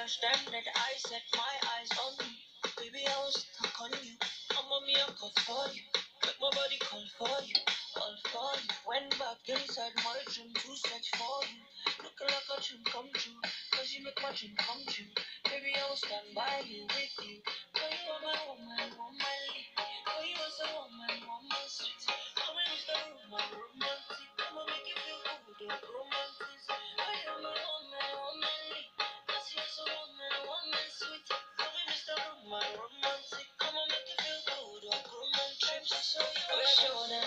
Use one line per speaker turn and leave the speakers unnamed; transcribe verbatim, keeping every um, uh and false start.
touch them, let I set my eyes on you. Baby, I was stuck on you. I'm on me, I'm cut for you. Make my body call for you, all for you. Went back inside my dream to search for you. Looking like a dream come true, cause you make my dream come true. Baby, I will stand by you, with you. Girl, you are my woman, woman. Girl, you are so woman, woman sweet. Come and use the room, my romantic. Come and make you feel good, oh, romantic. Girl, you are my woman, woman. Cause you are so woman, woman sweet. Come and use the room, my romantic. Come and make you feel good, oh, romantic. So you are sure that